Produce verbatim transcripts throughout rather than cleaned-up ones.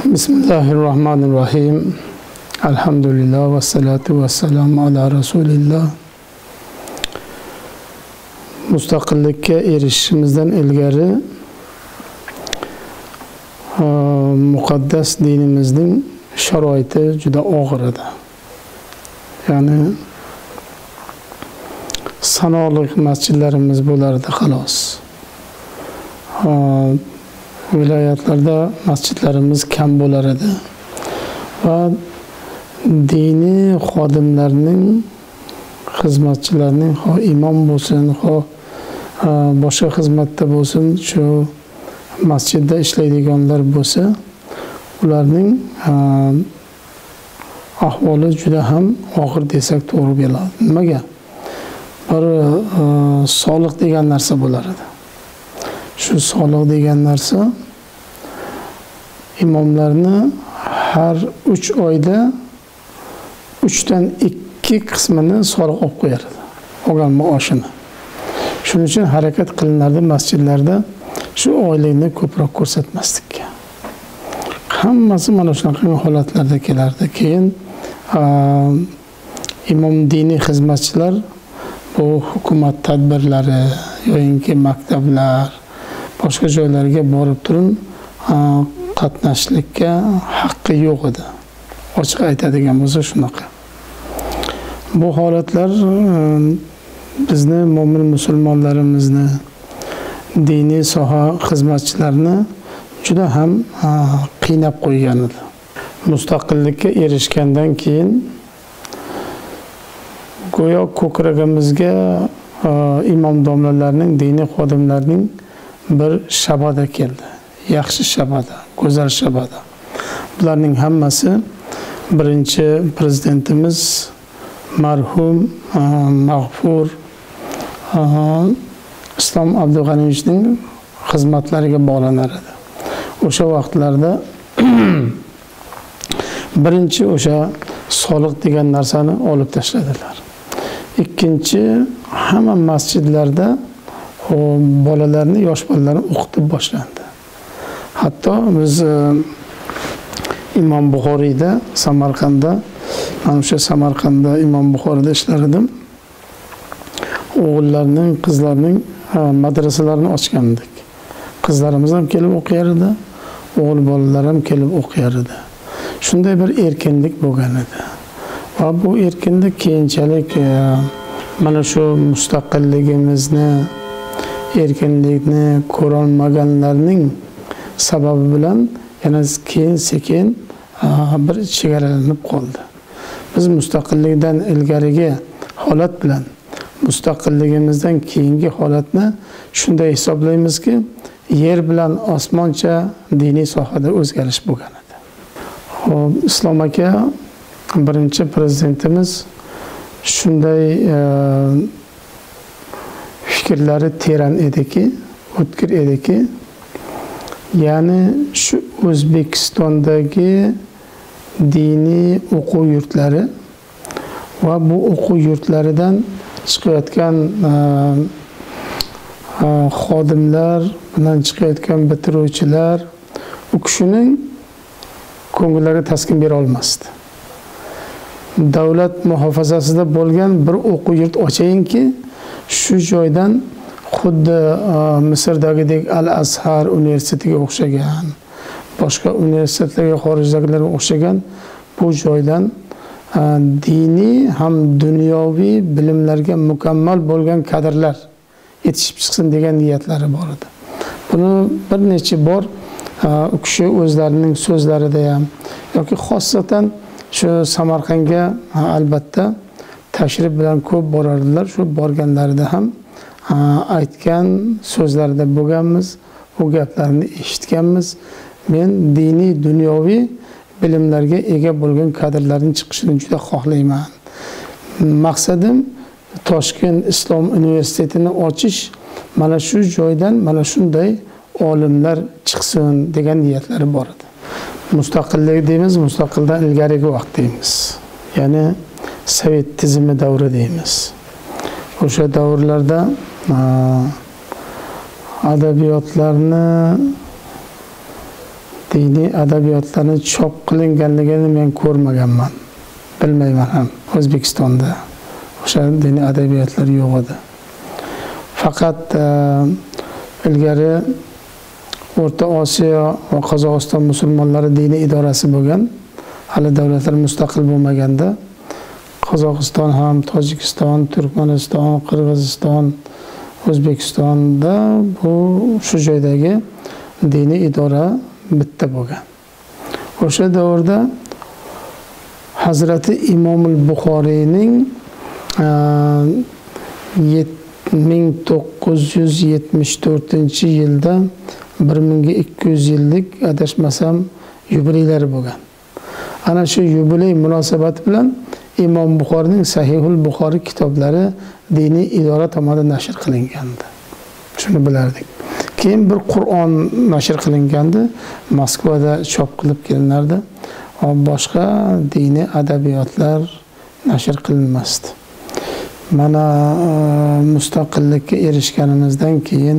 Bismillahirrahmanirrahim. Elhamdülillah ve salatu ve selamu ala Resulillah. Mustaqillikka erishishimizdan ilgari muqaddas dinimizning sharoiti juda og'ir edi. Ya'ni sanoqli masjidlarimiz bo'lardi xolos. Viloyatlarda masjidlarimiz kam bo'lar edi va diniy xodimlarning, xizmatchilarning, ho imom bo'lsin, ho boshqa xizmatda bo'lsin, shu masjidda ishlaydiganlar bo'lsa, ularning ahvoli juda ham og'ir desak to'g'ri bo'ladi. Nimaga? Bir soliq degan narsa bo'lar edi. Shu soliq degan narsa imomlarni har uch oyda uchdan ikki qismini soliq olib qo'yar edi, olgan maoshini. Shuning uchun harakat qilinardi masjidlarda shu oylikni ko'proq ko'rsatmaslikka. Hammasi mana shunaqa holatlarda kelardi. Keyin imom diniy xizmatchilar bu hukumat tadbirlari yoki maktablar, boshqa joylarga borib turib qatnashlikka haqqi yo'q edi. Ochiq aytadigan bo'lsa shunaqa. Bu holatlar bizni mo'min musulmonlarimizni, diniy soha xizmatchilarini juda ham qiynab qo'ygan edi. Mustaqillikka erishgandan keyin go'yo ko'kragimizga imom domlalarning, diniy xodimlarning bir shabada keldi. Yaxshi shabada, go'zal shabada. Bularning hammasi birinchi prezidentimiz marhum mag'fur Islom Abdug'aniyevichning xizmatlariga bog'lanar edi. O'sha vaqtlarda birinchi o'sha soliq degan narsani olib tashladilar. Ikkinchi, hamma masjidlarda bolalarni, yosh bolalarni o'qitib boshlandi. Hatto biz Imom Buxoriyda, Samarqandda, men o'sha Samarqandda Imom Buxoriyda ishlar edim. O'g'illarning, qizlarning madrasalarini ochgandik. Qizlarimiz ham kelib o'qiyar edi, o'g'il bolalar ham kelib o'qiyar edi. Shunday bir erkinlik bo'lgan edi. Va bu erkinlik keyinchalik mana shu mustaqilligimizni, erkinlikni ko'rolmaganlarning sababi bilan yana keyin sekin bir chegaralanib qoldi. Biz mustaqillikdan ilgarigi holat bilan mustaqilligimizdan keyingi holatni shunday hisoblaymizki, yer bilan osmoncha diniy sohada o'zgarish bo'lgan edi. Xo'p, Islom aka birinchi prezidentimiz shunday fikrlari teran ediki, o'tkir ediki, ya'ni shu O'zbekistondagi diniy o'quv yurtlari va bu o'quv yurtlaridan chiqayotgan xodimlar bilan chiqayotgan bitiruvchilar u kishining ko'ngillariga taskin bera olmasdi. Davlat muhofazasida bo'lgan bir o'quv yurt ochayinki, shu joydan xuddi Misrdagidek Al-Azhar universitetiga o'xshagan, boshqa universitetlarga, xorijdagilarga o'xshagan bu joydan diniy ham dunyoviy bilimlarga mukammal bo'lgan kadrlar yetishib chiqsin degan niyatlari bor edi. Buni bir necha bor u kishi o'zlarining so'zlarida ham yoki xossatan shu Samarqandga albatta tashrif bilan ko'p borardilar. Shu borganlarida ham aytgan so'zlarida bo'lganmiz, u gaplarni eshitganmiz. Men diniy dunyoviy bilimlarga ega bo'lgan kadrlarning chiqishini juda xohlayman. Maqsadim Toshkent Islom universitetini ochish, mana shu joydan mana shunday olimlar chiqsin degan niyatlari bor edi. Mustaqillik deymiz, mustaqildan ilgarigi vaqt deymiz. Ya'ni Sovet tizimi davri deymiz. O'sha davrlarda adabiyotlarni diniy adabiyotlarni chop qilinganligini men ko'rmaganman. Bilmayman ham. O'zbekistonda o'sha diniy adabiyotlar yo'q edi. Faqat ilgari O'rta Osiyo va Qozog'iston musulmonlari diniy idorasi bo'lgan, hali davlatlar mustaqil bo'lmaganda Qozog'iston ham, Tojikiston, Turkmaniston, Qirg'iziston, O'zbekistonda bu shu joydagi diniy idora bitta bo'lgan. O'sha davrda Hazrati Imom al-Buxoriyning ming to'qqiz yuz yetmish to'rtinchi yilda bir ming ikki yuz yillik adashmasam yubileylari bo'lgan. Ana shu yubiley munosabati bilan Imom Buxoriyning Sahihul Buxoriy kitoblari diniy idora tomonidan nashr qilingandi. Shuni bilardik. Keyin bir Qur'on nashr qilingandi, Moskvada chop qilib kelinardi. Boshqa diniy adabiyotlar nashr qilinmasdi. Mana mustaqillikka erishganimizdan keyin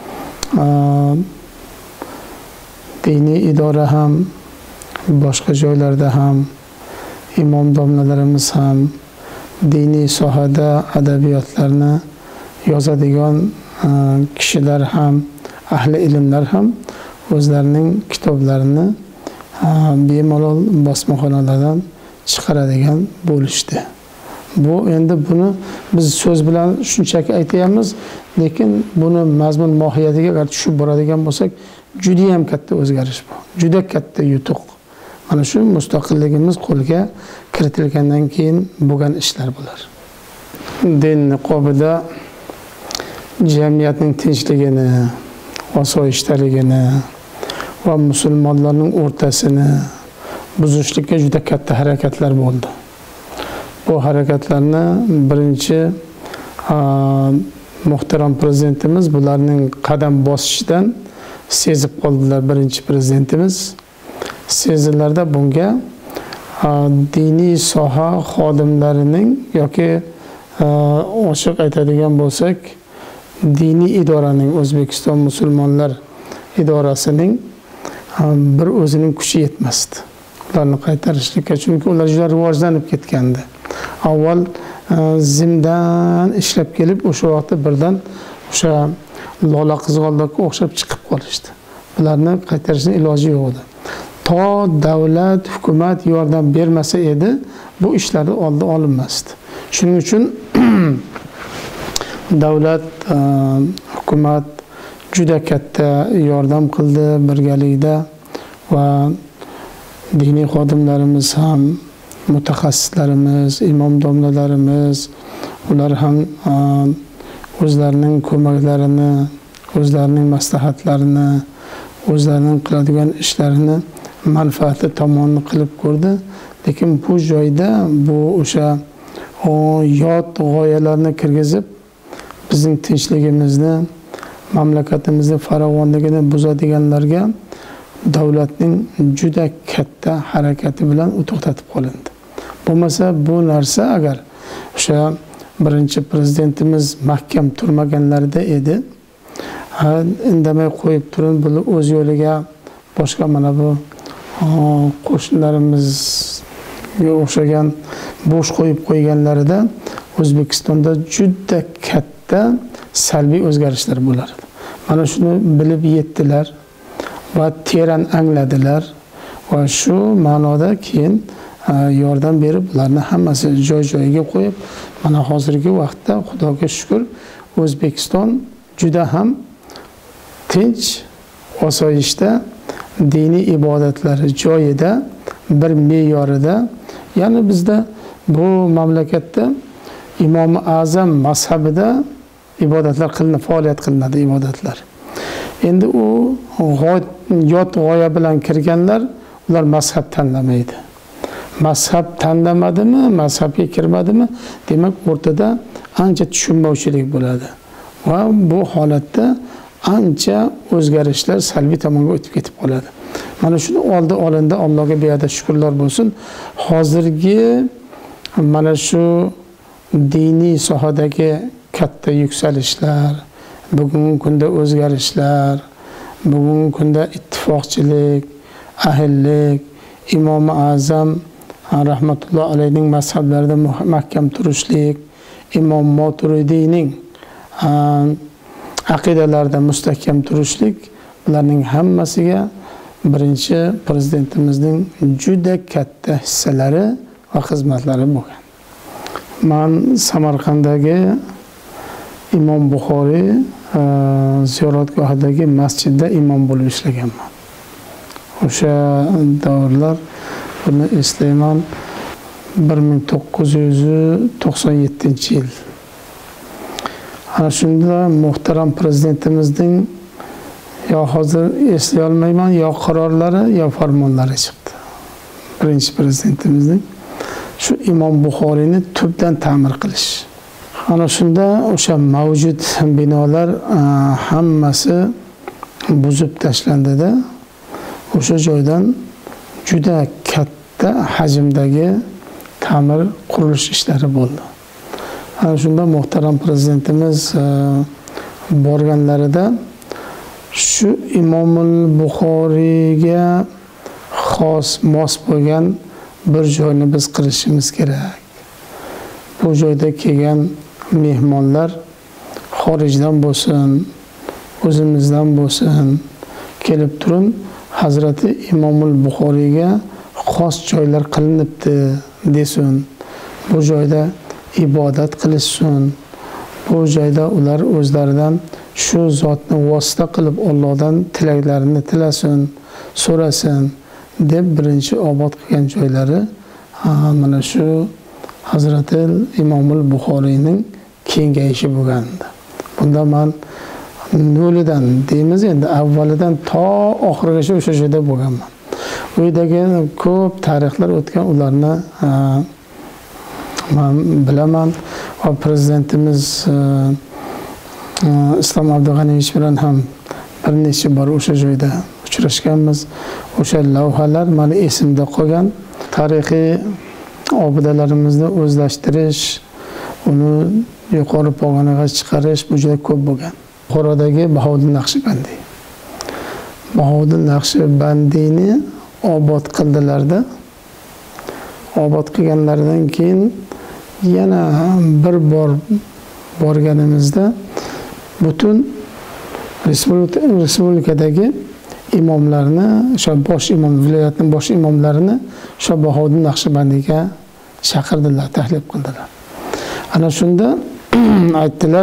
diniy idora ham, boshqa joylarda ham, imom domlalarimiz ham diniy sohada adabiyotlarni yozadigan kishilar ham, ahli ilmlar ham o'zlarining kitoblarini bemalol bosmaxonalardan chiqaradigan bo'lishdi. Bu endi buni biz so'z bilan shunchaki aytayapmiz, lekin buni mazmun mohiyatiga agar tushib boradigan bo'lsak, juda ham katta o'zgarish bu. Juda katta yutuq. Mana shu mustaqilligimiz qo'lga kiritilgandan keyin bo'lgan ishlar bular. Din niqobida jamiyatning tinchligini, osoyishtaligini va musulmonlarning o'rtasini buzishlikka juda katta harakatlar bo'ldi. Bu harakatlarni birinchi muhtaram prezidentimiz bularning qadam bosishidan sezib qoldilar. Birinchi prezidentimiz sezilarda bunga diniy soha xodimlarining yoki ochiq aytadigan bo'lsak, diniy idoraning, O'zbekiston musulmonlar idorasining bir o'zining kuchi yetmasdi. Ularni qaytarishlikka, chunki ular juda rivojlanib ketgandi. Avval zimdan ishlab kelib, o'sha vaqtda birdan o'sha lola qizg'aldoqqa o'xshab chiqib qolishdi. Bularni qaytarishning iloji yo'q edi. To davlat, hukumat yordam bermasa edi, bu ishlarni oldi olinmasdi. Shuning uchun davlat, hukumat juda katta yordam qildi birgalikda va diniy xodimlarimiz ham, mutaxassislarimiz, imom domlalarimiz, ular ham o'zlarining ko'maklarini, o'zlarining maslahatlarini, o'zlarining qiladigan ishlarini manfaatli tomonini qilib ko'rdi. Lekin bu joyda bu o'sha yot g'oyalarni kirgizib, bizning tinchligimizni, mamlakatimizning farovonligini buzadiganlarga davlatning juda katta harakati bilan to'xtatib qolindi. Bo'lmasa bu narsa agar o'sha birinchi prezidentimiz mahkam turmaganlarida edi, indamay qo'yib turib, bu o'z yo'liga boshqa mana bu qo'shnilarimizga o'xshagan bo'sh qo'yib qo'yganlarida O'zbekistonda juda katta salbiy o'zgarishlar bo'lardi. Mana shuni bilib yetdilar va teran angladilar va shu ma'noda keyin yordam berib, ularni hammasi joy-joyiga qo'yib, mana hozirgi vaqtda Xudoga shukr, O'zbekiston juda ham tinch, osoyishta, diniy ibodatlari joyida, bir me'yorida. Ya'ni bizda bu mamlakatda Imom Azam mazhabida ibodatlar qilinadi, faoliyat qilinadi ibodatlar. Endi u yot g'oya bilan kirganlar, ular mazhab tanlamaydi. Mazhab tanlamadimi, mazhabga kirmadimi, demak o'rtada ancha tushunmovchilik bo'ladi. Va bu holatda ancha o'zgarishlar salbiy tomonga o'tib ketib qoladi. Mana shuni oldi olindi, Allohga beada shukrlar bo'lsin. Hozirgi mana shu diniy sohadagi katta yuksalishlar, bugungi kunda o'zgarishlar, bugungi kunda ittifoqchilik ahillik, İmom-i Azam rahmatulloh alayhining mazhablarida mahkam turishlik, Imom Moturidiyning aqidalarida mustahkam turishlik, bularning hammasiga birinchi prezidentimizning juda katta hissalari va xizmatlari bo'lgan. Men Samarqanddagi Imom Buxoriy ziyoratgohidagi masjidda imom bo'lib ishlaganman. O'sha davrlar buni eslayman, bir ming to'qqiz yuz to'qson yettinchi yil. Ana shunda muhtaram prezidentimizning yo hozir eslay olmayman, yo qarorlari, yo farmonlari chiqdi. Birinchi prezidentimizning shu Imom Buxoriyni tubdan ta'mir qilish. Ana shunda o'sha mavjud binolar hammasi buzib tashlandida o'sha joydan juda katta hajmdagi ta'mir qurilish ishlari bo'ldi. Ana shunda muhtaram prezidentimiz borganlarida shu Imomul Buxoriyga xos mos bo'lgan bir joyni biz qilishimiz kerak. Bu joyda kelgan mehmonlar xorijdan bo'lsin, o'zimizdan bo'lsin, kelib turun Hazrati Imomul Buxoriyga xos joylar qilinibdi desin. Bu joyda ibodat qilishsin. Bu joyda ular o'zlaridan shu zotni vosita qilib Allohdan tilaklarini tilasin, so'rasin deb birinchi obod qilgan joylari mana shu Hazrati Imomul Buxoriyning kengayishi bo'lgandi. Bunda men nolidan deymiz endi, avvalidan to oxirigacha o'sha joyda bo'lganman. U yerdagi ko'p tarixlar o'tgan, ularni men bilaman va prezidentimiz Islom Abdug'aniyevich bilan ham bir necha bor o'sha joyda uchrashganmiz. O'sha lavhalar meni esimda qolgan. Tarixiy obidalarimizni o'zlashtirish, uni yuqori pog'onaga chiqarish bu juda ko'p bo'lgan. Buxorodagi Bahodir Naqshbandiy. Bahodir Naqshbandiyni obod qildilarda. Obod qilganlaridan keyin yana bir bor borganimizda butun respublikadagi imomlarni, o'sha bosh imom, viloyatning bosh imomlarini o'sha Bahodir Naqshbandiyga chaqirdilar, taklif qildilar. Ana shunda aytdilar,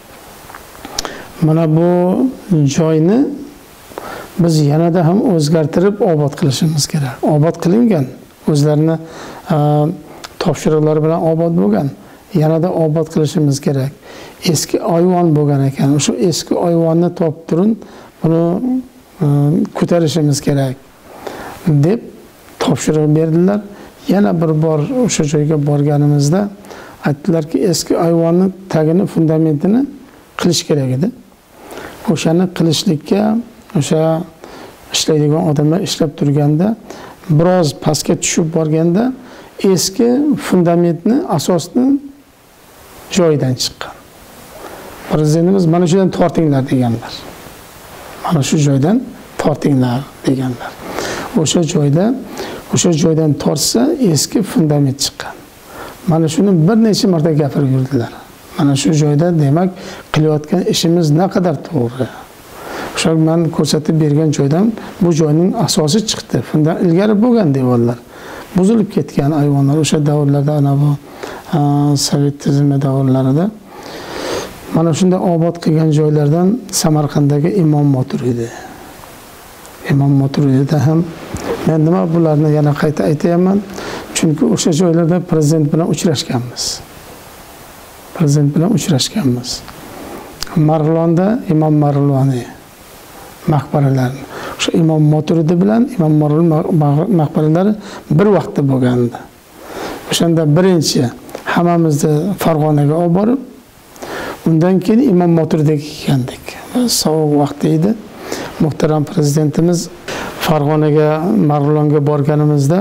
mana bu joyni biz yanada ham o'zgartirib obod qilishimiz kerak. Obod qilingan, o'zlarini topshiriqlari bilan obod bo'lgan. Yanada obod qilishimiz kerak. Eski ayvon bo'lgan ekan. O'sha eski ayvonni topib turun, buni ko'tarishimiz kerak deb topshiriq berdilar. Yana bir bor o'sha joyga borganimizda aytdilarki, eski ayvonning tagini, fundamentini qilish kerak edi. O'shani qilishlikka o'sha ishlaydigan odamlar ishlab turganda, biroz pastga tushib borganda eski fundamentni, asosni joyidan chiqqan. Prezidentimiz mana shu yerdan tortinglar deganlar. Mana shu joydan tortinglar deganlar. O'sha joyda, o'sha joydan tortsa eski fundament chiqqan. Mana shuni bir necha marta gapirib yurdilar. Mana shu joyda demak qilayotgan ishimiz naqadar to'g'ri. O'sha men ko'rsatib bergan joydan bu joyning asosi chiqdi. Bundan ilgari bo'lgan devorlar buzilib ketgan, ayvonlar o'sha davrlarda, ana bu sovet tizimi davrlarida mana shunda obod qilgan joylardan Samarqanddagi Imom Moturidi. Imom Moturidida ham men nima bularni yana qayta aytayapman, chunki o'sha joylarda prezident bilan uchrashganmiz. Prezident bilan uchrashganmiz. Marg'ilonda Imom Marg'iloniy maqbaralari. O'sha Imom Moturidi bilan Imom Marg'ilon maqbaralari bir vaqtda bo'lgandi. O'shanda birinchi hammamizni Farg'onaga olib borib, undan keyin Imom Moturidiga kelgandik. Sovuq vaqt edi. Muhtaram prezidentimiz Farg'onaga, Marg'ilonga borganimizda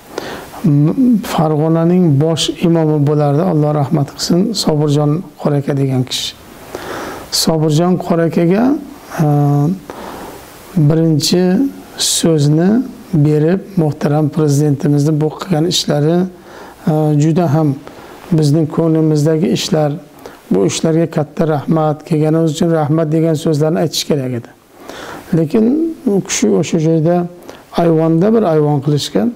Farg'onaning bosh imomi bo'lardi, Alloh rahmat qilsin, Sobirjon Qoraka degan kishi. Sobirjon Qorakaga birinchi so'zni berib, muhtaram prezidentimizni bu qilgan ishlari juda ham bizning ko'nglimizdagi ishlar, bu ishlarga katta rahmat, kelganimiz uchun rahmat degan so'zlarni aytish kerak edi. Lekin u kishi o'sha joyda ayvonda bir ayvon qilishgan,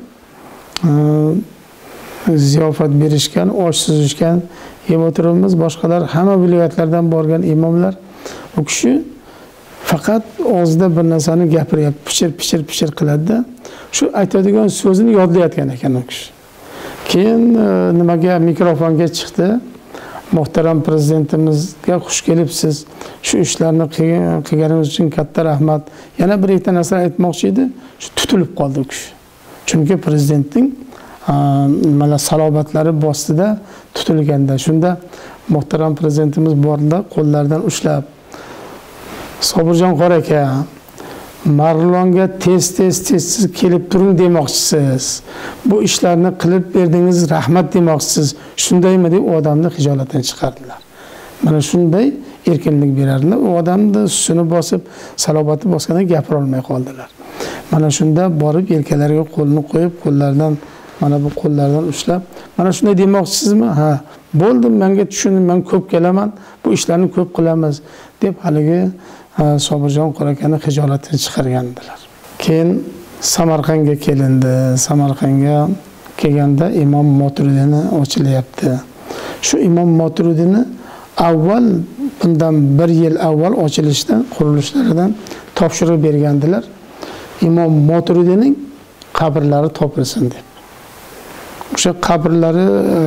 ziyofat berishgan, osh suzishgan, yeb o'tiribmiz, boshqalar hamma viloyatlardan borgan imomlar. U kishi faqat og'zida bir narsani gapiryapti, pichir pichir pichir qiladi-da, shu aytadigan so'zini yodlayotgan ekan u kishi. Keyin nimaga mikrofonga chiqdi? Muhtaram prezidentimizga xush kelibsiz. Shu ishlarni qilganingiz uchun katta rahmat. Yana bir ikkita narsa aytmoqchi edi. Shu tutilib qoldi u kishi. Chunki prezidentning mana salobatlari bostida tutilganda, shunda muhtaram prezidentimiz bordilar, qo'llaridan ushlab, Sobirjon qora aka, Marlonga tez tez tez kelib turing demoqchisiz. Bu ishlarni qilib berdingiz, rahmat demoqchisiz. Shundaymi deb u odamni hijolatdan chiqardilar. Mana shunday erkinlik berardilar. U odamni usini bosib, salobati bosganda gapira olmay qoldilar. Mana shunda borib yelkalariga qo'lini qo'yib, qo'llaridan mana bu qo'llardan ushlab, mana shunday demoqchisizmi? Ha, bo'ldim, menga tushundim, men ko'p kelaman, bu ishlarni ko'p qilamiz deb haligi Sobirjon qora akani hijolatdan chiqargandilar. Keyin Samarqandga kelindi. Samarqandga kelganda Imom Moturidini ochilyapti. Shu Imom Moturidini avval bundan bir yil avval ochilishdan, qurilishlaridan topshiriq bergandilar. Imom Moturidining qabrlari topilsin deb. O'sha qabrlari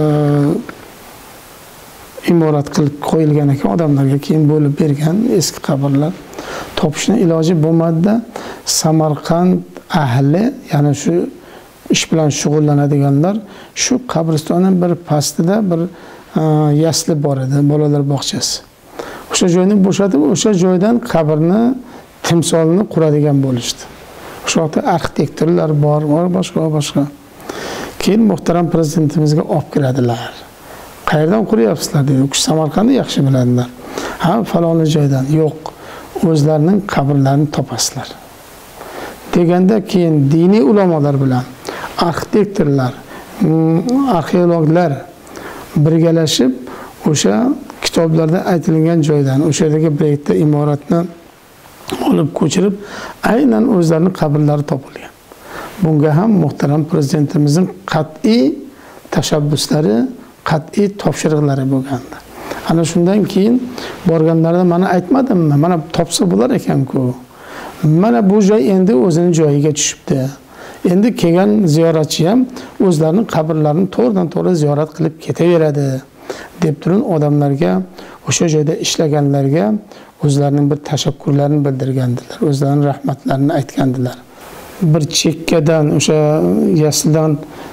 imorat qilib qo'yilgan ekan, odamlarga keyin bo'lib bergan eski qabrlar. Topishning iloji bo'lmadi-da, Samarqand ahli, ya'ni shu ish bilan shug'ullanadiganlar shu qabristonning bir pastida bir yasli bor edi, bolalar bog'chasi. O'sha joyni bo'shatib, o'sha joydan qabrni, timsolini quradigan bo'lishdi. O'sha yerda arxitektorlar bor, boshqa boshqa. Keyin muhtaram prezidentimizga olib kiradilar. Qayerdan quryapsizlar dedi. U kishi Samarqandni yaxshi biladilar. Ha, falonli joydan. Yo'q, o'zlarining qabrlarini topasizlar. Deganda keyin diniy ulamolar bilan arxitektorlar, arxeologlar birgalashib o'sha kitoblarda aytilgan joydan, o'sha yerdagi bir imoratni olib ko'chirib, aynan o'zlarining qabrlari topilgan. Bunga ham muhtaram prezidentimizning qat'iy tashabbuslari, qat'iy topshiriqlari bo'lgandi. Ana shundan keyin borganlarida mana aytmadimmi? Mana topsa bo'lar ekan-ku. Mana bu joy endi o'zining joyiga tushibdi. Endi kelgan ziyoratchi ham o'zlarining qabrlarini to'g'ridan-to'g'ri ziyorat qilib ketaveradi deb turib odamlarga, o'sha joyda ishlaganlarga o'zlarining bir tashakkurlarini bildirgandilar, o'zlarining rahmatlarini aytgandilar. Bir chekkadan o'sha yasldan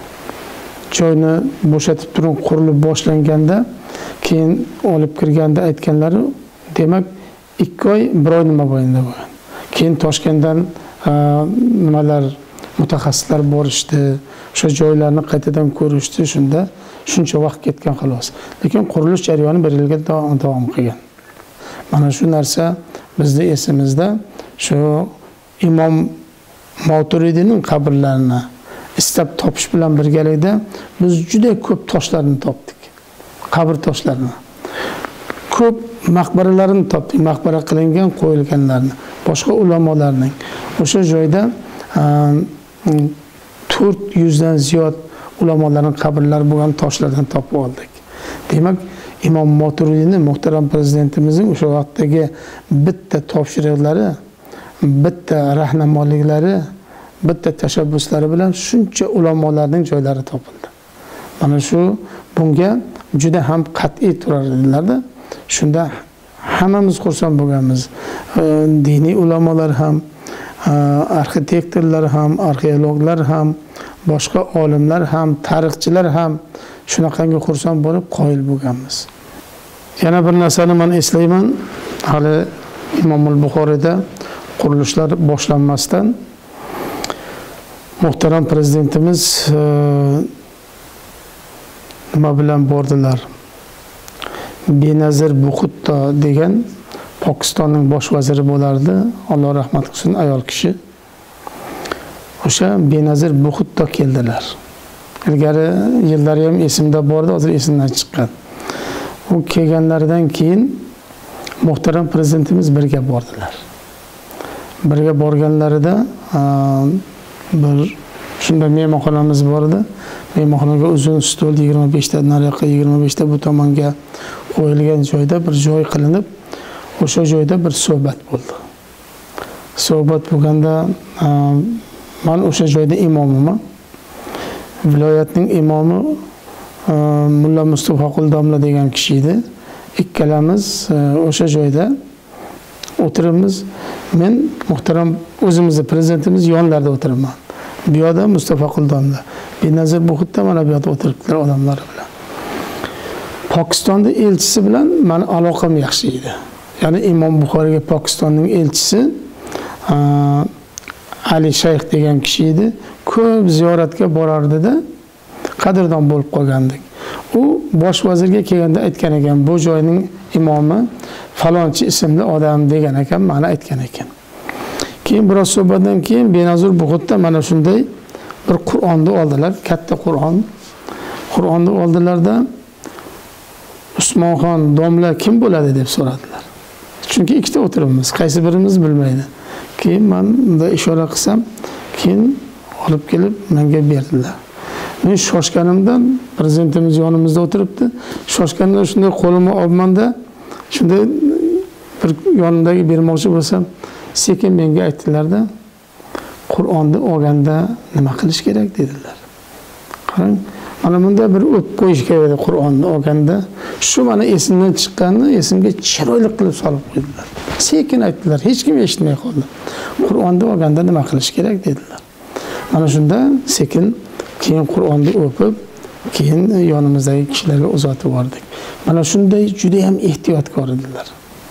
joyni bo'shatib turib qurilib boshlanganda, keyin olib kirganda aytganlari, demak ikki oy, bir oy nima bo'ldi bo'lgan. Keyin Toshkentdan nimalar mutaxassislar borishdi, o'sha joylarni qaytadan ko'rishdi, shunda shuncha vaqt ketgan xolos. Lekin qurilish jarayoni bir yilga davom qilgan. Mana shu narsa bizning esimizda. Shu Imom Moturidining qabrlarini istab topish bilan birgalikda biz juda ko'p toshlarni topdik. Qabr toshlarini. Ko'p maqbaralarini topdik, maqbara qilingan, qo'yilganlarni, boshqa ulamolarning. O'sha joyda to'rt yuzdan ziyod ulamolarning qabrlari bo'lgan toshlardan topib oldik. Demak, Imom Moturidini muhtaram prezidentimizning o'sha vaqtdagi bitta topshiriqlari, bitta rahnamoliklari, bitta tashabbuslari bilan shuncha ulamolarning joylari topildi. Mana shu bunga juda ham qat'iy turar edilar-da. Shunda hammamiz xursand bo'lganmiz. Diniy ulamolar ham, arxitektorlar ham, arxeologlar ham, boshqa olimlar ham, tarixchilar ham shunaqangi xursand bo'lib qoyil bo'lganmiz. Yana bir narsani men eslayman, hali Imomul Buxoriyda qurilishlar boshlanmasdan muhtaram prezidentimiz nima bilan bordilar? Benazir Bxutto degan Pokistonning bosh vaziri bo'lardi. Alloh rahmat qilsin, ayol kishi. o'sha Benazir Buxutda keldilar. Ilgari yillari ham esimda bordi, hozir esimdan chiqqan. U kelganlaridan keyin muhtaram prezidentimiz birga bordilar. Birga borganlarida bir shunda mehmonxonamiz bor edi. Mehmonxonaga uzun stol yigirma besh ta, nariyoqqa yigirma besh ta bu tomonga qo'yilgan joyda bir joy qilinib, o'sha joyda bir suhbat bo'ldi. Suhbat bo'lganda men o'sha joyda imomiman. Viloyatning imomi Mulla Mustafaqul domla degan kishi edi. Ikkalamiz o'sha joyda o'tiribmiz. Men muhtaram o'zimizni prezidentimiz yonlarida o'tiribman. Bu yerda Mustafaqul domla, Benazir Buxutda mana bu yerda o'tiribdilar odamlar bilan. Pokistonda elchisi bilan meni aloqam yaxshi edi. Ya'ni Imom Buxoriga Pokistonning elchisi Ali Shayx degan kishi edi. Ko'p ziyoratga borardi-da, qadrdon bo'lib qolgandik. U bosh vazirga kelganda aytgan ekan, bu joyning imomi falonchi ismli odam degan ekan, meni aytgan ekan. Keyin biroz suhbatdan keyin Benazir Buxutda mana shunday bir Qur'onni oldilar, katta Qur'on. Qur'onni oldilarda Usmonxon domla kim bo'ladi deb so'radilar. Chunki ikkita o'tiribmiz, qaysi birimiz bilmaydi. Keyin men unda ishora qilsam, keyin olib kelib menga berdilar. Men shoshganimdan prezidentimiz yonimizda o'tiribdi. Shoshganimdan shunday qo'limni olmanda, shunday bir yonimdagi bermoqchi bo'lsam, sekin menga aytdilarda, Qur'onni olganda nima qilish kerak dedilar. Qarang, mana bunda bir o'tib qo'yish kerak edi Qur'onni olganda. Shu mana esimdan chiqqanini esimga chiroyli qilib solib qo'ydilar. Sekin aytdilar, hech kim eshitmay qoldi. Qur'onni olganda nima qilish kerak dedilar. Mana shunda sekin keyin Qur'onni o'qib, keyin yonimizdagi kishilarga uzatib yubordik. Mana shunday juda ham ehtiyotkor edilar.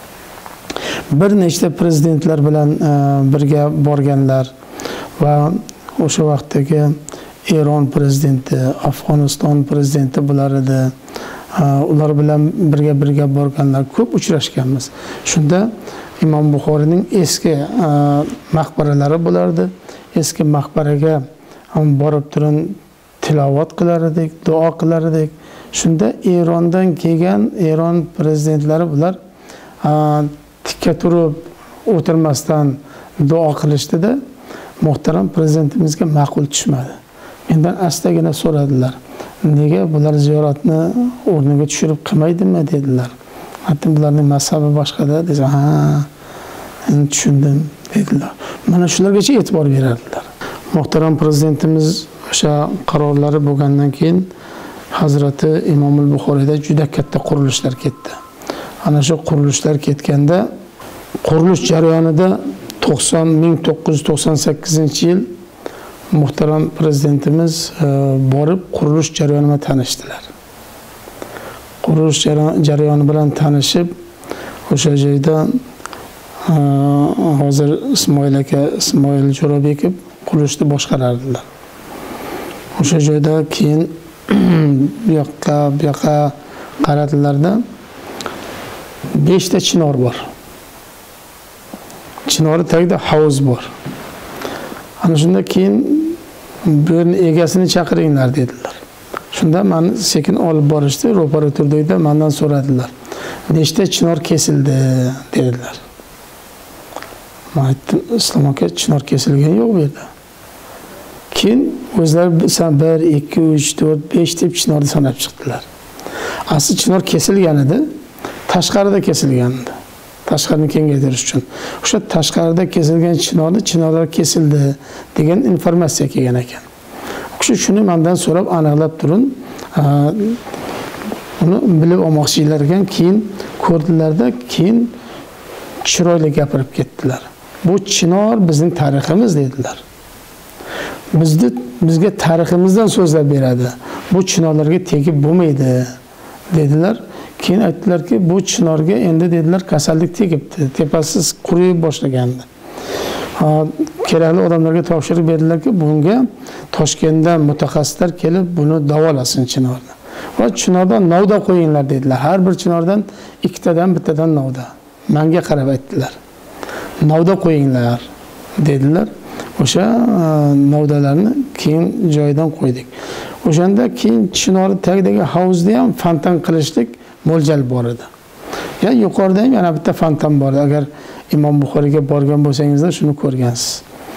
Bir nechta prezidentlar bilan birga borganlar va o'sha vaqtdagi Eron prezidenti, Afg'oniston prezidenti bular edi. Ular bilan birga birga borganlar, ko'p uchrashganmiz. Shunda Imom Buxoriyning eski maqbaralari bo'lardi. Eski maqbaraga borib turib tilovat qilar edik, duo qilar edik. Shunda Erondan kelgan Eron prezidentlari bular tikka turib o'tirmasdan duo qilishdi-da, muhtaram prezidentimizga ma'qul tushmadi. Mendan astagina so'radilar. Nega bular ziyoratni o'rniga tushirib qilmaydimi dedilar. Hatto bularning mazhabi boshqada desam, ha, endi tushundim dedilar. Mana shulargacha e'tibor berardilar. Muhtaram prezidentimiz o'sha qarorlari bo'lgandan keyin Hazrati Imomul Buxoriyda juda katta qurilishlar ketdi. Ana shu qurilishlar ketganda qurilish jarayonida ming to'qqiz yuz to'qson sakkizinchi yil muhtaram prezidentimiz borib qurilish jarayonida tanishdilar. Qurilish jarayoni bilan tanishib, o'sha joyda hozir Ismoil aka, Ismoil Jo'rabekov qurilishni boshqarardilar. O'sha joyda keyin bu yoqqa, bu yoqqa qaradilarda besh ta chinor bor. Chinori tagida havuz bor. Ana shunda keyin bu egasini chaqiringlar dedilar. Shunda meni sekin olib borishdi, ro'para turdikda mendan so'radilar. Nechta chinor kesildi dedilar. Men aytdim, Islom aka, chinor kesilgan yo'q bu yerda. Keyin o'zlari bir, ikki, uch, to'rt, besh deb chinorni sanab chiqdilar. Asli chinor kesilgan edi, tashqarida kesilgan edi. Tashqarini kengaytirish uchun. O'sha tashqarida kesilgan chinorni chinorlar kesildi degan informatsiya kelgan ekan. Kishi shuni mendan so'rab aniqlab turin, uni bilib olmoqchilar ekan, keyin ko'rdilarda, keyin chiroyli gapirib ketdilar. Bu chinor bizning tariximiz dedilar. Bizni bizga tariximizdan so'zlab beradi. Bu chinorlarga tegib bo'lmaydi dedilar. Keyin aytdilarki, bu chinorga endi dedilar kasallik tegibdi, tepasiz quriyib boshlagandi. Kerakli odamlarga topshirib berdilarki, bunga Toshkentdan mutaxassislar kelib buni davolasin chinorni. Va chinordan novda qo'yinglar dedilar. Har bir chinordan ikkitadan bittadan novda. Menga qarab aytdilar. Novda qo'yinglar dedilar. o'sha novdalarni keyin joyidan qo'ydik. O'shanda keyin chinor tagidagi havuzda ham fontan qilishlik mo'ljal bor edi. Ya yuqorida ham yana bitta fontan bor. Agar Imom Buxoriyga borgan bo'lsangizlar shuni ko'rgansiz.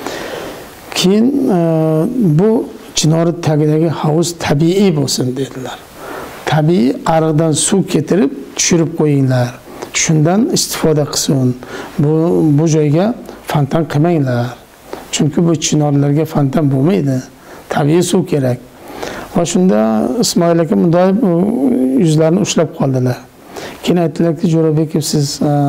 Keyin bu chinor tagidagi havuz tabiiy bo'lsin dedilar. Tabiiy ariqdan suv keltirib tushirib qo'yinglar. Shundan istifoda qilsin. Bu bu joyga fontan qilmanglar. Chunki bu chinorlarga fontan bo'lmaydi. Tabiiy suv kerak. Va shunda Ismoil aka bunday yuzlarini ushlab qoldilar. Keyin aytdilarki, Jo'rabekov, siz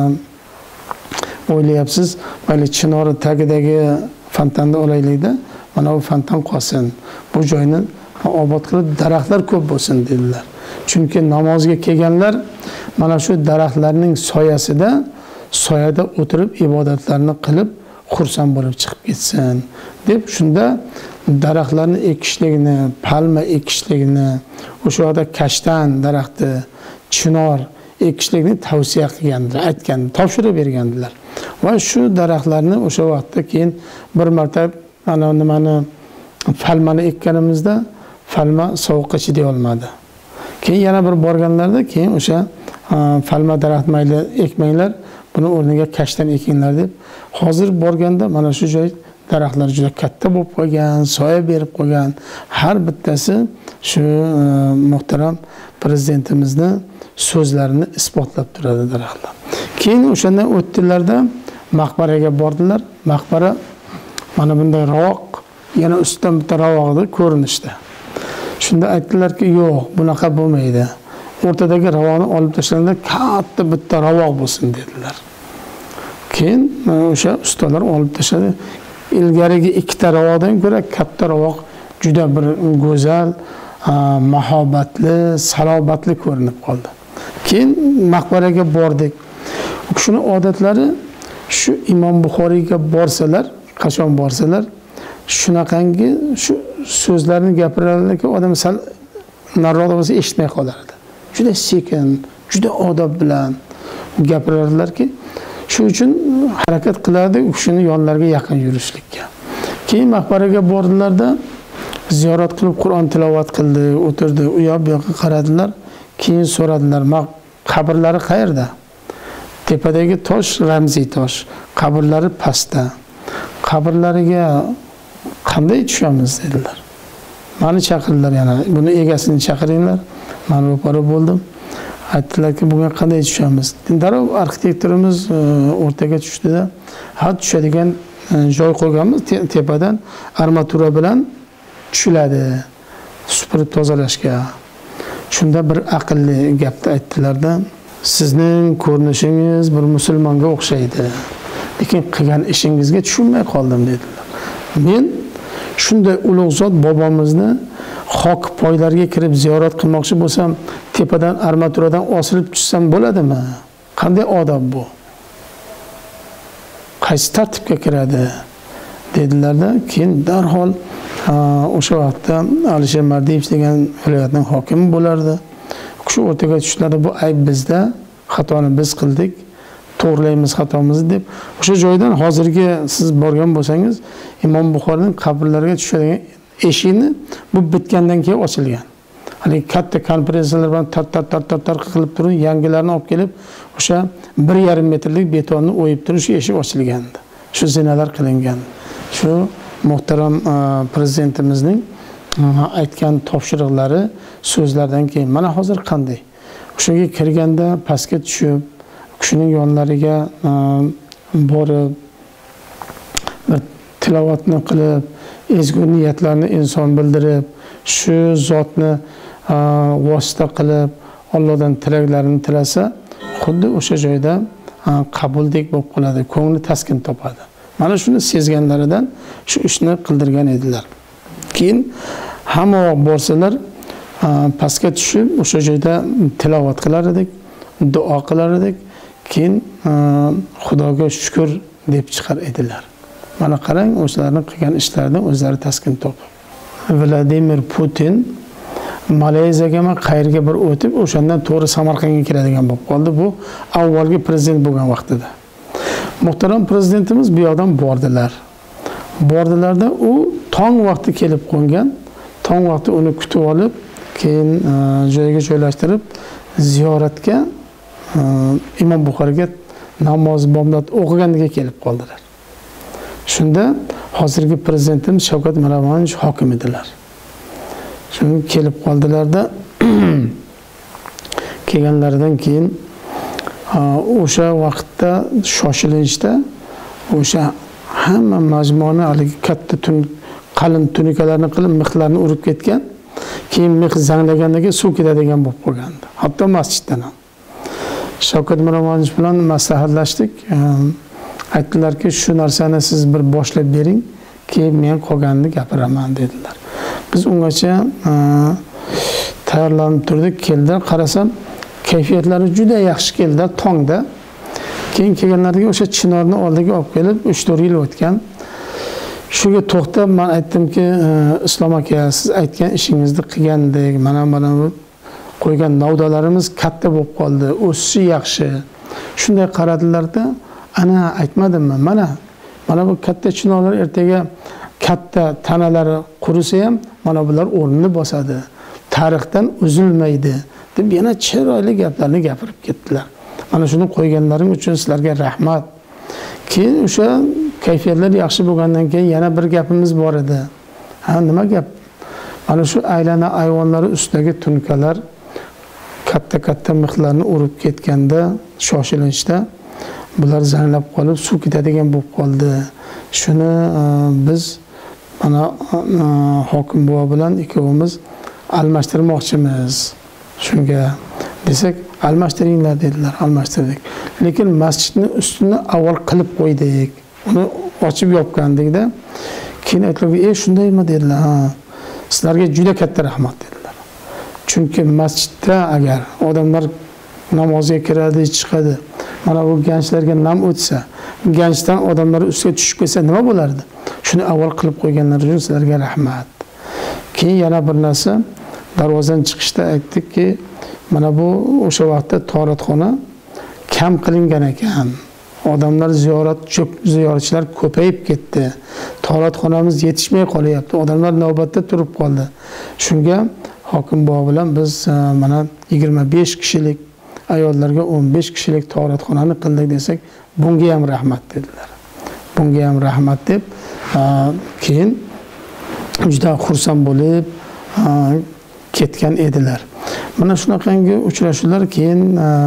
o'ylayapsiz, mayli chinor tagidagi fontanni olaylikda, mana bu fontan qolsin. Bu joyni obod qilib daraxtlar ko'p bo'lsin dedilar. Chunki namozga kelganlar mana shu daraxtlarning soyasida, soyada o'tirib ibodatlarni qilib xursand bo'lib chiqib ketsin deb shunda daraxtlarni ekishligini, palma ekishligini, o'sha yerda kashtan daraxti, chinor ekishlikni tavsiya qilgandilar, aytgan, topshirib bergandilar. Va shu daraxtlarni o'sha vaqtda keyin bir marta ana nimani palmani ekkanimizda palma sovuqqa chiday olmadi. Keyin yana bir borganlarda keyin o'sha palma daraxt mayli ekmanglar, buni o'rniga kashtan ekinglar deb hozir borganda mana shu joy daraxtlar juda katta bo'lib qolgan, soya berib qolgan. Har bittasi shu muhtaram prezidentimizning so'zlarini isbotlab turadi daraxtlar. Keyin o'shandan o'tdilarda maqbaraga bordilar. Maqbara mana bunday ravoq, yana ustidan bitta ravog'da ko'rinishda. Shunda aytdilarki, yo'q, bunaqa bo'lmaydi. O'rtadagi ravog'ni olib tashlanganda katta bitta ravoq bo'lsin dedilar. Keyin o'sha ustalar olib tashladi. Ilgarigi ikkita ravoqdan ko'ra katta ravoq juda bir go'zal, mahobatli, salobatli ko'rinib qoldi. Keyin maqbaraga bordik. U kishining odatlari shu Imom Buxoriyga borsalar, qachon borsalar, shunaqangi shu so'zlarni gapirarlarki, odam sal nariroqda bo'lsa eshitmay qolardi. Juda sekin, juda odob bilan gapirarlarki, shu uchun harakat qilardi u kishining yonlariga yaqin yurishlikka. Keyin maqbaraga bordilarda ziyorat qilib Qur'on tilovat qildi, o'tirdi, u yoq bu yoqqa qaradilar. Keyin so'radilar, qabrlari qayerda? Tepadagi tosh ramziy tosh, qabrlari pastda. Qabrlariga qanday tushamiz dedilar. Meni chaqirdilar yana, buni egasini chaqiringlar. Men ro'para bo'ldim. Aytdilarki, bugun qanday tushamiz? Darrov arxitektorimiz o'rtaga tushdida, ha tushadigan joy qo'yganmiz, tepadan armatura bilan tushiladi, supurib tozalashga. Shunda bir aqlli gapni aytdilarda, sizning ko'rinishingiz bir musulmonga o'xshaydi, lekin qilgan ishingizga tushunmay qoldim dedilar. Men shunday ulug' zot bobomizni xok poylariga kirib ziyorat qilmoqchi bo'lsam, tepadan armaturadan osilib tushsam bo'ladimi? Qanday odob bu? Qaysi tartibga kiradi? Dedilarda, keyin darhol o'sha vaqtda Alisher Mardiyevich degan viloyatning hokimi bo'lardi. Shu o'rtaga tushlarida bu ayb bizda, xatoni biz qildik, to'g'rilaymiz xatomizni deb o'sha joydan hozirgi siz borgan bo'lsangiz, Imom Buxoriyning qabrlariga tushadigan eshikni bu bitgandan keyin ochilgan. Hani katta kompressiyalar bilan tar tar tar tar tar qilib turib, yangilarni olib kelib, o'sha bir yarim metrlik betonni o'yib turib shu eshik ochilgandi. Shu zinalar qilingan. Shu muhtaram prezidentimizning aytgan topshiriqlari, so'zlardan keyin mana hozir qanday? O'shaga kirganda pastga tushib, kishining yonlariga borib, bir tilovatni qilib, ezgu niyatlarni inson bildirib, shu zotni vosita qilib, Allohdan tilaklarini tilasa, xuddi o'sha joyda qabuldek bo'lib qoladi, ko'ngli taskin topadi. Mana shuni sezganlaridan shu ishni qildirgan edilar. Keyin hamma borsalar pastga tushib o'sha joyda tilovat qilar edik, duo qilar edik. Keyin Xudoga shukr deb chiqar edilar. Mana qarang, o'zlarining qilgan ishlaridan o'zlari taskin topib. Vladimir Putin Malayziyaga men qayerga bir o'tib, o'shandan to'g'ri Samarqandga kiradigan bo'lib qoldi. Bu avvalgi prezident bo'lgan vaqtida. Muhtaram prezidentimiz bu yoqdan bordilar. Bordilarda u tong vaqti kelib qo'ngan. Tong vaqti uni kutib olib, keyin joyiga joylashtirib, ziyoratga Imom Buxoriyga namoz bomdod o'qiganiga kelib qoldilar. Shunda hozirgi prezidentimiz Shavkat Miromonovich hokim edilar. Shunga kelib qoldilarda kelganlaridan keyin o'sha vaqtda shoshilinchda o'sha hamma majmuani haligi katta tun qalin tunikalarni qilib mixlarni urib ketgan. Keyin mix zanglagandan keyin suv ketadigan bo'lib qolgandi. Hatto masjiddan ham. Shavkat Miromonovich bilan maslahatlashdik. Aytdilarki, shu narsani siz bir boshlab bering, keyin men qolganini gapiraman dedilar. Biz ungacha tayyorlanib turdik, keldilar, qarasam kayfiyatlari juda yaxshi keldilar tongda. Keyin kelganlarga o'sha chinorni oldiga olib kelib, uch to'rt yil o'tgan. Shunga to'xtab men aytdimki, Islom aka, siz aytgan ishingizni qilgandik, mana mana bu qo'ygan navdalarimiz katta bo'lib qoldi, o'sishi yaxshi. Shunday qaradilarda, ana aytmadimmi? Mana mana bu katta chinorlar ertaga katta tanalari qurisa ham mana bular o'rnini bosadi. Tarixdan uzilmaydi deb yana chiroyli gaplarni gapirib ketdilar. Mana shuni qo'yganlaring uchun sizlarga rahmat. Keyin o'sha kayfiyatlar yaxshi bo'lgandan keyin yana bir gapimiz bor edi. Ha, nima gap? Mana shu aylana ayvonlari ustidagi tunkalar katta-katta mixlarni urib ketganda, shoshilinchda bular zanglab qolib, suv ketadigan bo'lib qoldi. Shuni biz mana hokim buva bilan ikkovimiz almashtirmoqchimiz. Shunga desak, almashtiringlar dedilar, almashtirdik. Lekin masjidning ustini avval qilib qo'ydik. Uni ochib yopgandikda, keyin aytdilar, "Ey, shundaymi?" dedilar. "Ha, sizlarga juda katta rahmat" dedilar. Chunki masjidda agar odamlar namozga kiradi, chiqadi, mana bu gençlarga nam o'tsa, gençdan odamlar ustiga tushib ketsa nima bo'lardi? Shuni avval qilib qo'yganlar uchun sizlarga rahmat. Keyin yana bir narsa, darvozadan chiqishda aytdikki, mana bu o'sha vaqtda toratxona kam qilingan ekan. Odamlar ziyorat, ko'p ziyoratchilar ko'payib ketdi. Toratxonamiz yetishmay qolyapti. Odamlar navbatda turib qoldi. Shunga hokim buva bilan biz mana yigirma besh kishilik, ayollarga o'n besh kishilik toratxonani qildik desak, bunga ham rahmat dedilar. Bunga ham rahmat deb keyin juda xursand bo'lib ketgan edilar. Mana shunaqangi uchrashuvlar keyin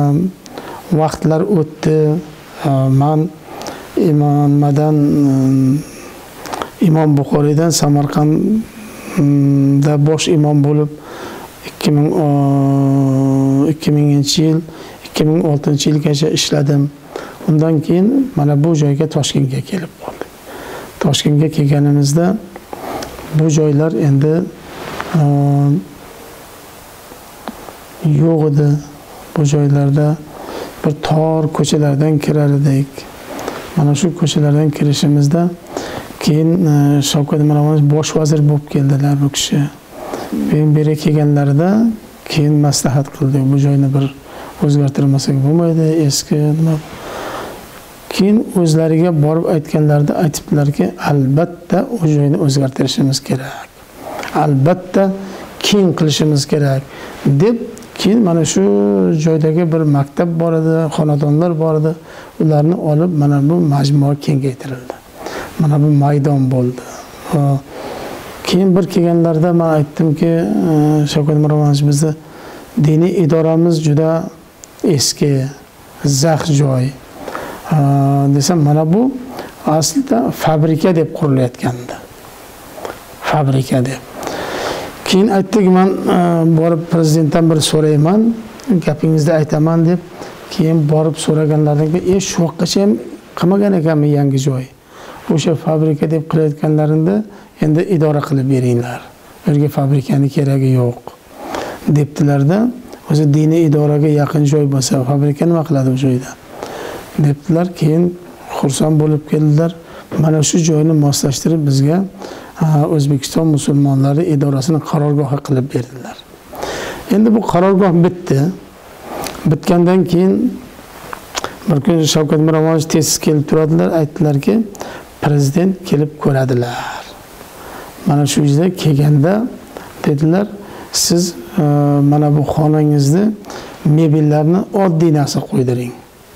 vaqtlar o'tdi. Men imomdan Imom Buxoriydan Samarqandda bosh imom bo'lib ikki minginchi yil, ikki ming oltinchi yilgacha ishladim. Undan keyin mana bu joyga Toshkentga kelib qoldik. Toshkentga kelganimizda bu joylar endi yo'q edi. Bu joylarda bir tor ko'chalardan kirar edik. Mana shu ko'chalardan kirishimizda keyin Shavkat Miromonovich bosh vazir bo'lib keldilar bu kishi. Men beri kelganlarida keyin maslahat qildik. Bu joyni bir o'zgartirmasak bo'lmaydi, eski nima. Keyin o'zlariga borib aytganlarida aytibdilarki, albatta o joyni o'zgartirishimiz kerak. Albatta keng qilishimiz kerak deb keyin mana shu joydagi bir maktab bor edi, xonadonlar bor edi. Ularni olib mana bu majmua kengaytirildi. Mana bu maydon bo'ldi. Keyin bir kelganlarda men aytdimki, Shavkat Miromonovich, bizni diniy idoramiz juda eski, zax joy. Desam, mana bu aslida fabrika deb qurilayotgandi. Fabrika deb. Keyin aytdik, men borib prezidentdan bir so'rayman, gapingizni aytaman deb. Keyin borib so'raganlardan keyin, "E, shu vaqtgacha ham qilmagan ekanmi yangi joy? O'sha fabrika deb qilayotganlaringda endi idora qilib beringlar. Yerga fabrikani keragi yo'q" debdilarda. O'zi diniy idoraga yaqin joy bo'lsa, fabrika nima qiladi o'sha joyda? Debdilar. Keyin xursand bo'lib keldilar. Mana shu joyni moslashtirib bizga O'zbekiston musulmonlari idorasining qarorgohi qilib berdilar. Endi bu qarorgoh bitdi. Bitgandan keyin bir kun Shavkat Miromonovich tez kelib turadilar, aytdilarki, prezident kelib ko'radilar. Mana shu yerda kelganda dedilar, siz e, mana bu xonangizni mebellarni oddiy narsa qo'ydiring.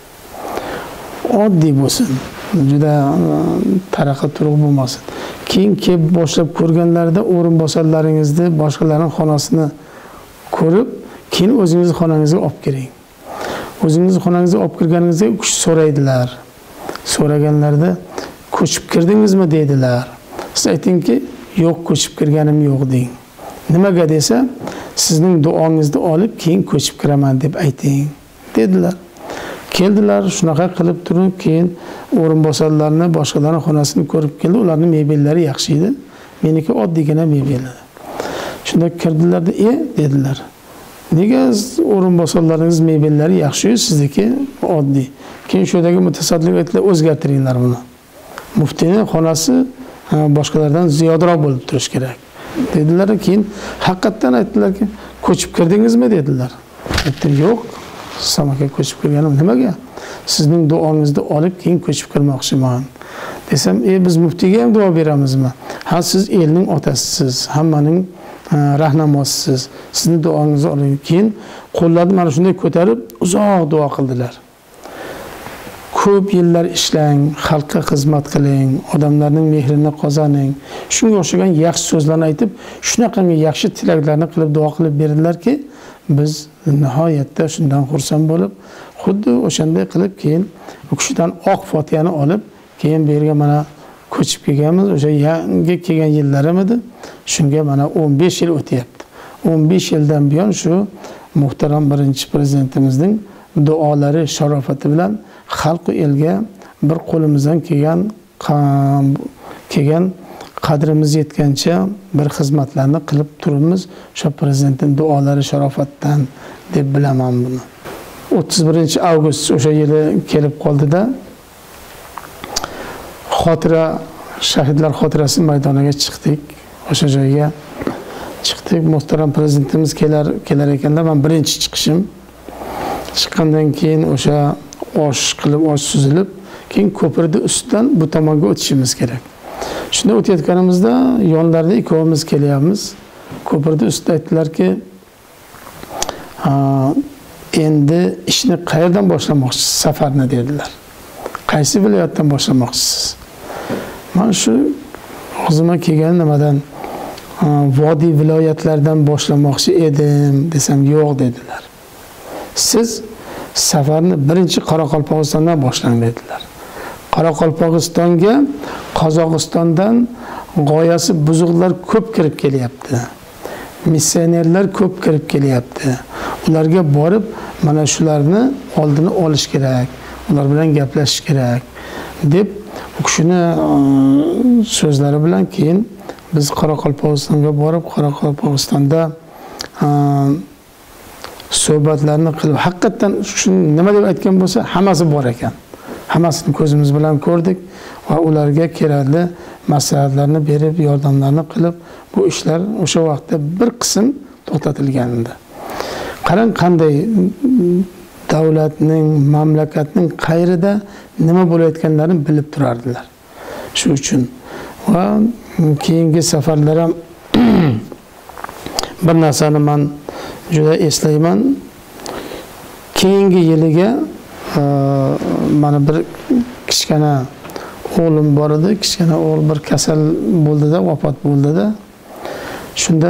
Oddiy bo'lsin. Juda taraqa turuq bo'lmasin. Keyin kelib boshlab ko'rganlarda o'rinbosarlaringizni, boshqalarning xonasini ko'rib, keyin o'zingizning xonangizga olib kiring. O'zingizning xonangizga olib kirganingizda u kishi so'raydilar. So'raganlarda ko'chib kirdingizmi dedilar. Siz aytingki, yo'q, ko'chib kirganim yo'q deng. Nimaga desa, sizning duongizni olib keyin ko'chib kiraman deb ayting dedilar. Keldilar, shunaqa qilib turib, keyin o'rinbosarlarni, boshqalarning xonasini ko'rib keldi. Ularning mebellari yaxshi edi. Meniki oddiygina mebel edi. Shunda kirdilar-da, "E" dedilar. "Nega o'rinbosarlaringiz mebellari yaxshi-yu, sizniki oddiy?" Keyin shu yerdagi mutasaddilar aytdilar, "O'zgartiringlar buni. Muftiyning xonasi boshqalardan ziyodaroq bo'lib turish kerak." Dedilar. Keyin haqiqatan aytdilarki, "Ko'chib kirdingizmi?" dedilar. Aytdim, "Yo'q. Samaka ko'chib kirganim nimaga? Sizning duongizni olib keyin ko'chib kirmoqchiman." Desam, "E biz muftiyga ham duo beramizmi? Ha, siz elning otasisiz, hammaning rahnamosisiz. Sizning duongizni oling." Keyin qo'llarni mana shunday ko'tarib uzoq duo qildilar. Ko'p yillar ishlang, xalqqa xizmat qiling, odamlarning mehrini qozoning. Shunga o'xshagan yaxshi so'zlarni aytib, shunaqangi yaxshi tilaklarni qilib duo qilib berdilarki, biz nihoyatda shundan xursand bo'lib, xuddi o'shanday qilib keyin u kishidan oq fotiyani olib, keyin bu yerga mana ko'chib kelganmiz. O'sha yangi kelgan yillarim edi. Shunga mana o'n besh yil o'tyapti. o'n besh yildan buyon shu muhtaram birinchi prezidentimizning duolari sharofati bilan xalq va elga bir qo'limizdan kelgan kelgan qadrimiz yetgancha bir xizmatlarni qilib turibmiz. O'sha prezidentning duolari sharofatidan deb bilaman buni. o'ttiz birinchi avgust o'sha yili kelib qoldida xotira shahidlar xotirasi maydoniga chiqdik. O'sha joyga chiqdik. Muhtaram prezidentimiz kelar kelar ekanlar. Men birinchi chiqishim. Chiqqandan keyin o'sha osh qilib, osh suzilib, keyin ko'pirni ustidan bu tomonga o'tishimiz kerak. Shunda o'tayotganimizda yonlarida ikkovimiz kelyapmiz. Ko'pirni ustida aytdilarki, "Endi ishni qayerdan boshlamoqchisiz, safarni?" dedilar. "Qaysi viloyatdan boshlamoqchisiz?" Men shu o'zimga kelgan nimadan vodiy viloyatlardan boshlamoqchi edim desam, "Yo'q" dedilar. "Siz safarni birinchi Qoraqalpog'istondan boshlang" dedilar. Qoraqalpog'istonga Qozog'istondan g'oyasi buzuqlar ko'p kirib kelyapti. Missionerlar ko'p kirib kelyapti. Ularga borib, mana shularni oldini olish kerak. Ular bilan gaplashish kerak deb u kishini so'zlari bilan keyin biz Qoraqalpog'istonga borib, Qoraqalpog'istonda suhbatlarni qilib, haqiqatan shu nima deb aytgan bo'lsa, hammasi bor ekan. Hammasini ko'zimiz bilan ko'rdik va ularga kerakli maslahatlarni berib, yordamlarni qilib, bu ishlar o'sha vaqtda bir qism to'xtatilgan edi. Qarang, qanday davlatning, mamlakatning qayrida nima bo'layotganlarini bilib turardilar. Shu uchun va keyingi safarlar ham bir narsani men juda eslayman. Keyingi yiliga mana bir kichkina o'g'lim bor edi. Kichkina o'g'il bir kasal bo'ldida, vafot bo'ldida. Shunda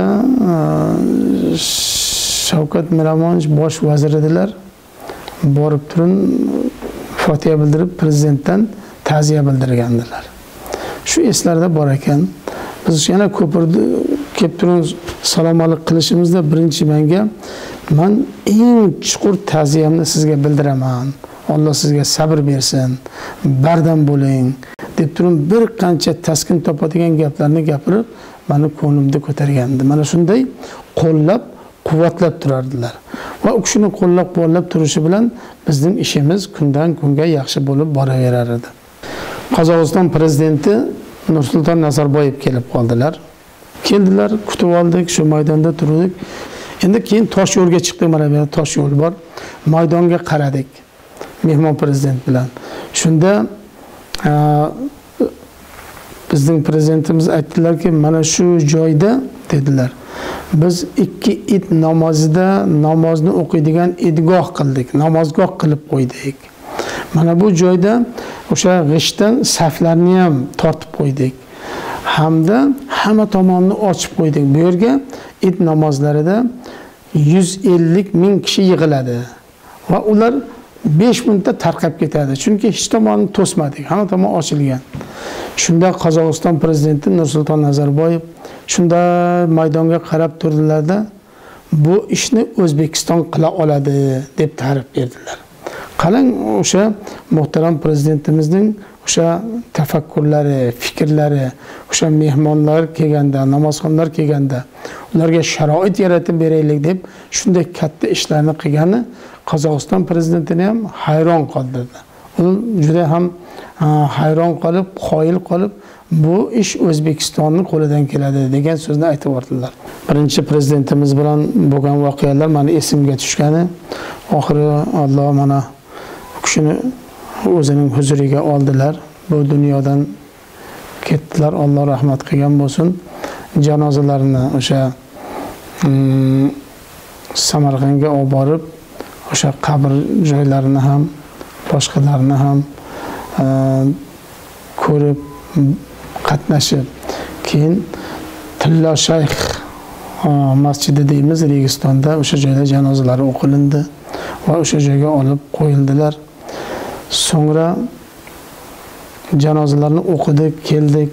Shavkat Miromonovich bosh vazir edilar. Borib turib fotiha bildirib prezidentdan ta'ziya bildirgandilar. Shu eslarda bor ekan. Biz yana ko'pirni kelib turib salomalik qilishimizda birinchi menga men eng chuqur ta'ziyamni sizga bildiraman. Alloh sizga sabr bersin, bardam bo'ling deb turib bir qancha taskin topadigan gaplarni gapirib, meni ko'nglimda ko'targandi. Mana shunday qo'llab, quvvatlab turardilar. Va u kishini qo'llab-quvvatlab turishi bilan bizning ishimiz kundan kunga yaxshi bo'lib boraverar edi. Qozog'iston prezidenti Nursulton Nazarboyev kelib qoldilar. Keldilar, kutib oldik, shu maydonda turdik. Endi keyin tosh yo'lga chiqdik, mana bu tosh yo'l bor. Maydonga qaradik. Mehmon prezident bilan. Shunda bizning prezidentimiz aytdilarki, mana shu joyda dedilar, biz ikki it namozida namozni o'qiydigan idgoh qildik, namozgoh qilib qo'ydik. Mana bu joyda o'sha g'ishtdan saflarni ham tortib qo'ydik. Hamda hamma tomonni ochib qo'ydik. Bu yerga it namozlarida yuz ellik ming kishi yig'iladi va ular besh minutda tarqab ketadi. Chunki hech tomonni to'smadik, hamma tomon ochilgan. Shunda Qozog'iston prezidenti Nursulton Nazarboyev shunda maydonga qarab turdilarda, bu ishni O'zbekiston qila oladi deb ta'rif berdilar. Qarang, o'sha muhtaram prezidentimizning o'sha tafakkurlari, fikrlari, o'sha mehmonlar kelganda, namozxonlar kelganda ularga sharoit yaratib beraylik deb shunday katta ishlarni qilgani Qozog'iston prezidentini ham hayron qoldirdi. U juda ham hayron qolib, qoyil qolib, bu ish O'zbekistonning qo'lidan keladi degan so'zni aytib o'rdilar. Birinchi prezidentimiz bilan bo'lgan voqealar meni esimga tushgani, oxiri Alloh mana kishini o'zining huzuriga oldilar. Bu dunyodan ketdilar. Alloh rahmat qilgan bo'lsin. Janozalarini o'sha hmm, Samarqandga olib borib, o'sha qabr joylarini ham, boshqalarini ham e, ko'rib, qatnashib, keyin Tillo Shayx masjidi deymiz Registonda, o'sha joyda janozalari o'qilindi va o'sha joyga olib qo'yildilar. So'ngra janozalarni o'qidik, keldik.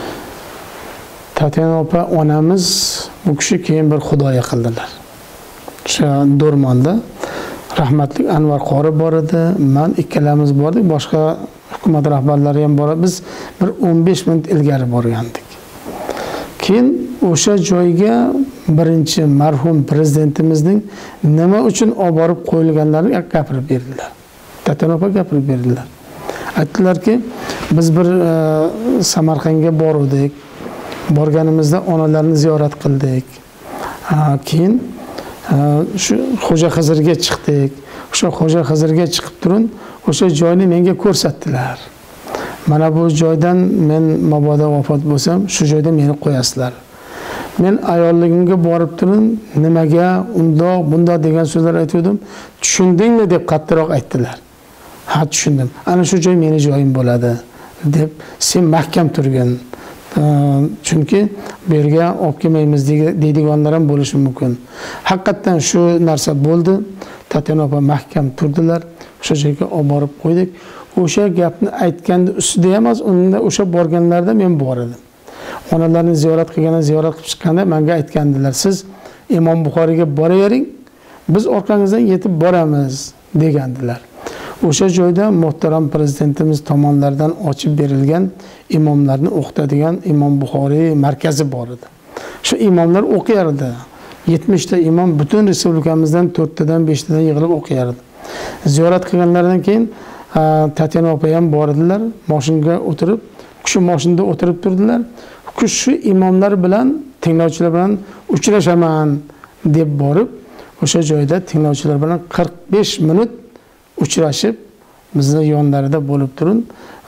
Tatyana opa onamiz bu kishi keyin bir xudoya qildilar. O'sha Do'rmonda rahmatli Anvar qori bor edi, men ikkalamiz bordik, boshqa hukumat rahbarlari ham bor. Biz bir o'n besh minut ilgari borgandik. Keyin o'sha joyga birinchi marhum prezidentimizning nima uchun olib borib qo'yilganlarini gapirib berdilar. Tatyana opa gapirib berdilar. Aytdilarki, biz bir e, Samarqandga bordik. Borganimizda onalarni ziyorat qildik. Keyin shu Xo'ja Xizrga chiqdik. O'sha Xo'ja Xizrga chiqib turib, o'sha joyni menga ko'rsatdilar. Mana bu joydan men mabodo vafot bo'lsam, shu joyda meni qo'yasizlar. Men ayolligimga borib turib, nimaga undoq, bundoq degan so'zlar aytdim. Tushundingmi deb qattiqroq aytdilar. Ha, tushundim. Ana shu joy meni joyim bo'ladi deb, sen mahkam turgin. Chunki bu yerga olib kelmaymiz deydiganlar ham bo'lishi mumkin. Haqiqatan shu narsa bo'ldi. Tatyana opa mahkam turdilar. O'sha joyga olib borib qo'ydik. O'sha gapni aytganda ustida emas, unda o'sha borganlarda men bor edim. Onalarni ziyorat qilganda, ziyorat qilib chiqqanda menga aytgandilar, siz Imom Buxoriyga boravering, biz orqangizdan yetib boramiz degandilar. O'sha joyda muhtaram prezidentimiz tomonidan ochib berilgan imomlarni o'qitadigan Imom Buxoriy markazi bor edi. Shu imomlar o'qiyardi. yetmish ta imom butun respublikamizdan to'rt tadan besh tadan yig'ilib o'qiyardi. Ziyorat qilganlardan keyin Tatyana opa ham bordilar, mashinaga o'tirib, shu mashinada o'tirib turdilar. Shu imomlar bilan, tinglovchilar bilan uchrashaman deb borib, o'sha joyda tinglovchilar bilan qirq besh minut uchrashib, bizni yonlarida bo'lib turib,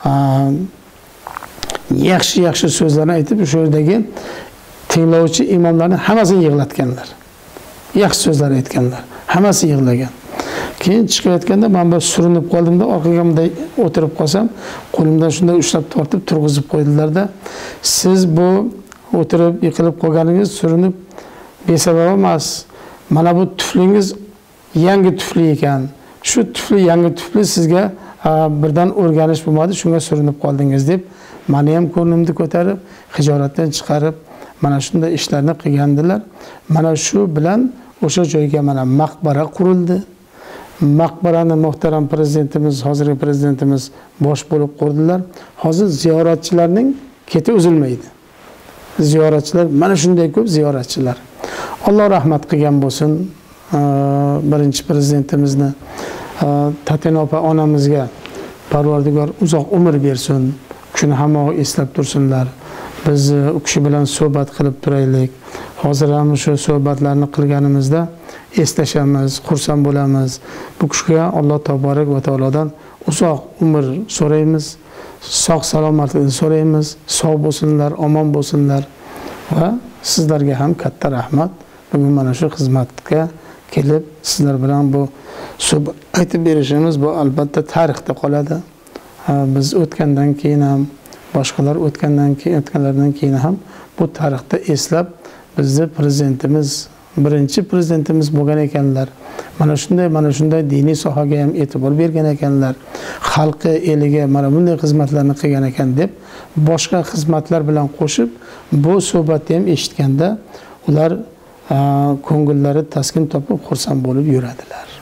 yaxshi-yaxshi so'zlarni aytib, o'sha yerdagi tinglovchi imomlarni hammasini yig'latganlar. Yaxshi so'zlar aytganlar, hammasi yig'lagan. Keyin chiqayotganda men bir surinib qoldimda, orqaga bunday o'tirib qolsam, qo'limdan shunday ushlab tortib turg'izib qo'ydilarda, siz bu o'tirib yiqilib qolganingiz surinib besabab emas. Mana bu tuflingiz yangi tufli ekan. Shu tufli yangi tufli sizga birdan o'rganish bo'lmadi, shunga surinib qoldingiz deb meni ham ko'nglimni ko'tarib, hijolatdan chiqarib, mana shunday ishlarni qilgandilar. Mana shu bilan o'sha joyga mana maqbara qurildi. Maqbarani muhtaram prezidentimiz, hozirgi prezidentimiz bosh bo'lib qurdilar. Hozir ziyoratchilarning keti uzilmaydi. Ziyoratchilar mana shunday ko'p ziyoratchilar. Alloh rahmat qilgan bo'lsin birinchi prezidentimizni. Tatyana opa onamizga Parvardigor uzoq umr bersin. Shuni hamma eslab tursinlar. Biz u kishi bilan suhbat qilib turaylik. Hozir ham shu suhbatlarni qilganimizda eslashamiz, xursand bo'lamiz. Bu kishiga Alloh taborak va taolodan uzoq umr so'raymiz. sog' salomatligini so'raymiz. Sog' bo'lsinlar, omon bo'lsinlar va sizlarga ham katta rahmat. Bugun mana shu xizmatga kelib sizlar bilan bu suhbat aytib berishimiz bu albatta tarixda qoladi. Biz o'tgandan keyin ham boshqalar o'tgandan keyin o'tganlardan keyin ham bu tarixda eslab bizni prezidentimiz birinchi prezidentimiz bo'lgan ekanlar. Mana shunday mana shunday diniy sohaga ham e'tibor bergan ekanlar. Xalqi, eliga mana bunday xizmatlarni qilgan ekan deb boshqa xizmatlar bilan qo'shib bu suhbatni ham eshitganda ular ko'ngillari taskin topib xursand bo'lib yuradilar.